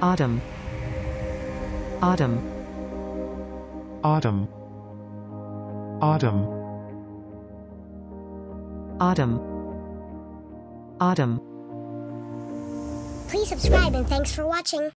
autumn, autumn, autumn, autumn, autumn, autumn. Please subscribe and thanks for watching.